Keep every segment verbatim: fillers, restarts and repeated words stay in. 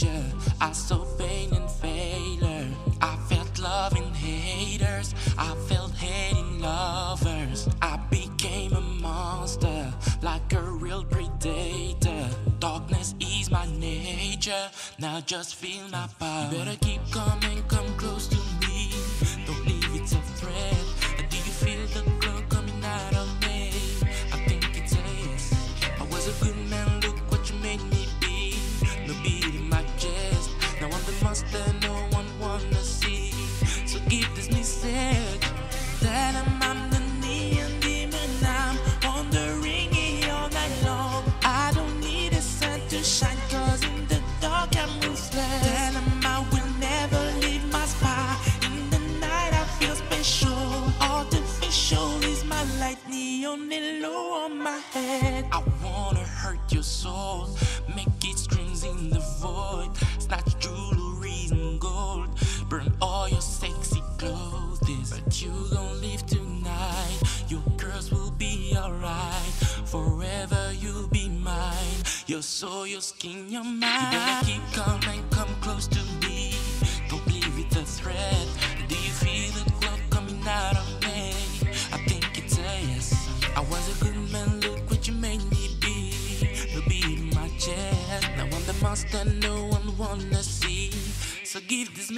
danger. I saw pain and failure. I felt love in haters. I felt hate in lovers. I became a monster, like a real predator. Darkness is my nature. Now just feel my power. You better keep coming, come close to me. Don't leave it a threat. Do you feel the glow coming out of me? I think it's a yes. I was a good man, look what you made me be. No beat in my chest. Now I'm the monster no one wanna see. So give this message that I'm, I'm the neon demon. I'm wandering here all night long. I don't need a sun to shine, cause in the dark I'm ruthless. That I'm, I will never leave my spot. In the night I feel special. Artificial is my light, neon low on my head. I wanna hurt your soul, make it screams in the void. Snatch jewelry and gold, burn all your sexy clothes. But you gon' leave tonight. Your girls will be alright. Forever you'll be mine. Your soul, your skin, your mind. You better keep calm and come close to me. Don't leave it a threat. Do you feel the glow coming out of me? I think it's a yes. I was a good man, look what you made me be. The beat in my chest. Now I'm the monster no one wanna see. So give this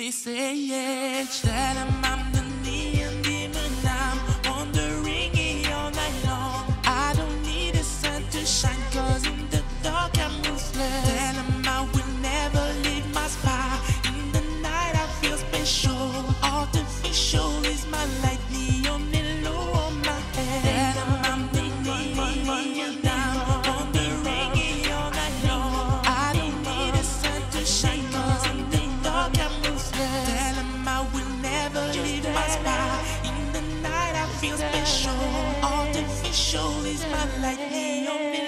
message that I'm, I'm the neon demon. I'm wandering here all night long. I don't need a sun to shine, cause in the dark I'm ruthless. That I'm, I will never leave my spot. In the night I feel special. Artificial is my light, neon low on my head. That I'm, I'm the neon demon. I'm wandering here all night long. I don't need a sun to shine, cause in the dark I'm ruthless. Tell him I will never leave my spot. In the night I feel special. Artificial is my light, neon